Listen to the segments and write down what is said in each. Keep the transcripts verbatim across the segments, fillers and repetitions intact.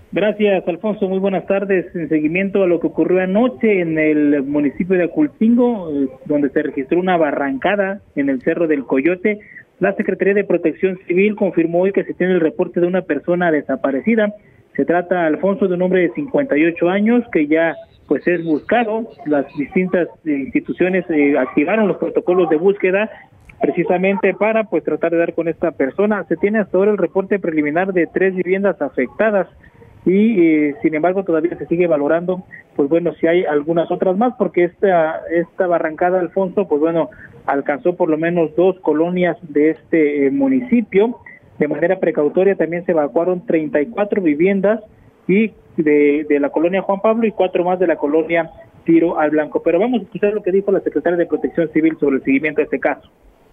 Gracias, Alfonso. Muy buenas tardes. En seguimiento a lo que ocurrió anoche en el municipio de Aculcingo, donde se registró una barrancada en el Cerro del Coyote, la Secretaría de Protección Civil confirmó hoy que se tiene el reporte de una persona desaparecida. Se trata, Alfonso, de un hombre de cincuenta y ocho años que ya pues es buscado. Las distintas instituciones eh, activaron los protocolos de búsqueda precisamente para pues tratar de dar con esta persona. Se tiene hasta ahora el reporte preliminar de tres viviendas afectadas y eh, sin embargo todavía se sigue valorando pues bueno si hay algunas otras más, porque esta esta barrancada, Alfonso, pues bueno alcanzó por lo menos dos colonias de este eh, municipio. De manera precautoria también se evacuaron treinta y cuatro viviendas y de, de la colonia Juan Pablo y cuatro más de la colonia Tiro al Blanco. Pero vamos a escuchar lo que dijo la secretaria de Protección Civil sobre el seguimiento de este caso.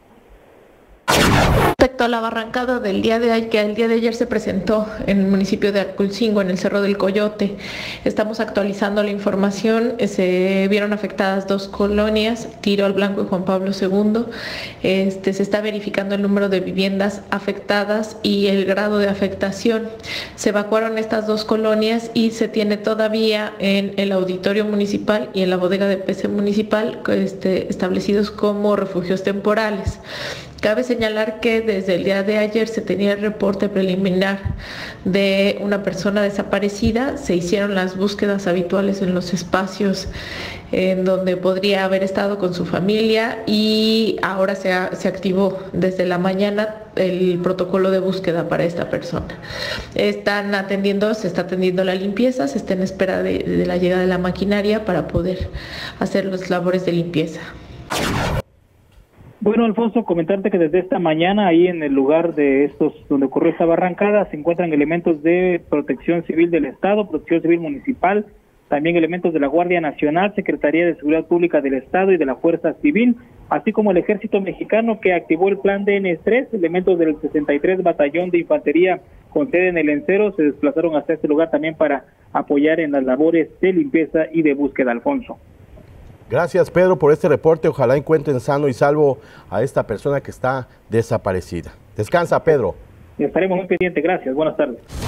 Respecto a la barrancada del día de ayer, que el día de ayer se presentó en el municipio de Aculcingo, en el Cerro del Coyote, estamos actualizando la información. Se vieron afectadas dos colonias, Tiro al Blanco y Juan Pablo segundo. Este, se está verificando el número de viviendas afectadas y el grado de afectación. Se evacuaron estas dos colonias y se tiene todavía en el auditorio municipal y en la bodega de P C municipal este, establecidos como refugios temporales. Cabe señalar que desde el día de ayer se tenía el reporte preliminar de una persona desaparecida. Se hicieron las búsquedas habituales en los espacios en donde podría haber estado con su familia y ahora se, ha, se activó desde la mañana el protocolo de búsqueda para esta persona. Están atendiendo, se está atendiendo la limpieza, se está en espera de, de la llegada de la maquinaria para poder hacer las labores de limpieza. Bueno, Alfonso, comentarte que desde esta mañana ahí en el lugar de estos donde ocurrió esta barrancada se encuentran elementos de Protección Civil del Estado, Protección Civil Municipal, también elementos de la Guardia Nacional, Secretaría de Seguridad Pública del Estado y de la Fuerza Civil, así como el Ejército Mexicano que activó el plan D N tres, elementos del sesenta y tres Batallón de Infantería con sede en el Encero se desplazaron hasta este lugar también para apoyar en las labores de limpieza y de búsqueda, Alfonso. Gracias, Pedro, por este reporte. Ojalá encuentren sano y salvo a esta persona que está desaparecida. Descansa, Pedro. Estaremos muy pendientes. Gracias. Buenas tardes.